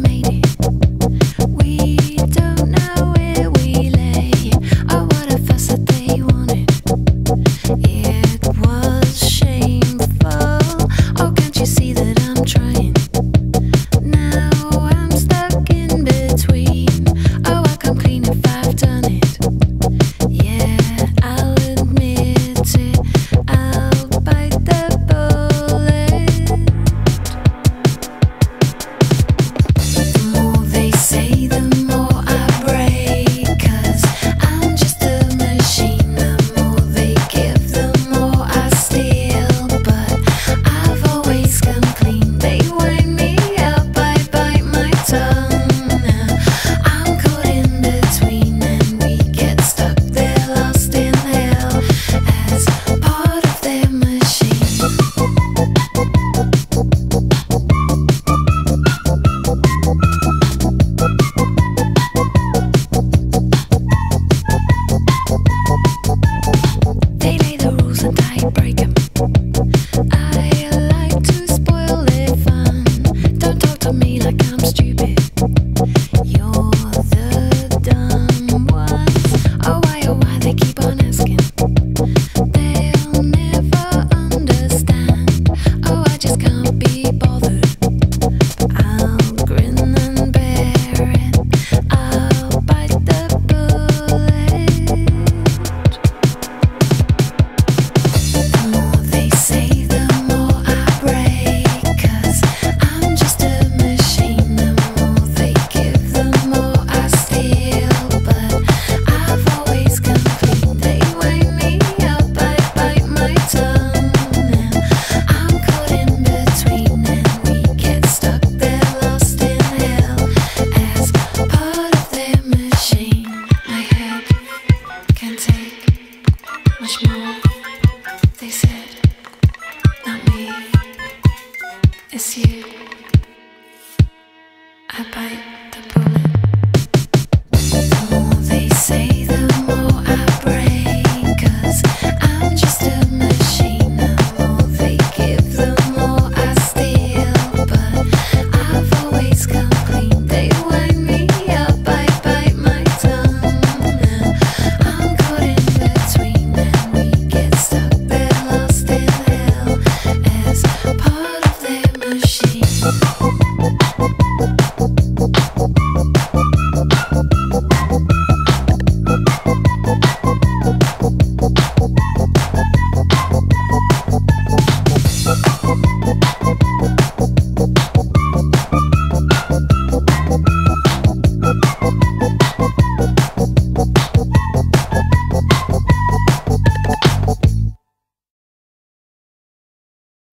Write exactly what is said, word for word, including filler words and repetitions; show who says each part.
Speaker 1: made it. We don't know where we lay. Oh, what a fuss that they wanted. It was shameful. Oh, can't you see that I'm trying? Now I'm stuck in between. Oh, I'll come clean if I've done it. Yeah, I'll admit it. I'll bite the bullet. The more they say, the more I break. 'Cause I'm just a machine. The more they give, the more I steal. But I've always come clean. They wind me up, I bite my tongue. Now I'm caught in between, and we get stuck there, lost in hell, as part of their machine. They lay the rules and I break 'em. I like to spoil their fun. Don't talk to me like I'm stupid. You're the dumb ones. Oh, why, oh, why they keep on asking? They'll never understand. Oh, I just can't be bothered. I'll grin and bear it. I'll bite the bullet. The more they say, the more I break. 'Cause I'm just a machine. The more they give, the more I steal. But I've always come clean. They wind me up, I bite my tongue. Now I'm caught in between, and we get stuck there, lost in hell, as part of their machine. My head can't take much more. They said, not me, it's you. I bite the bullet. The more they say, the more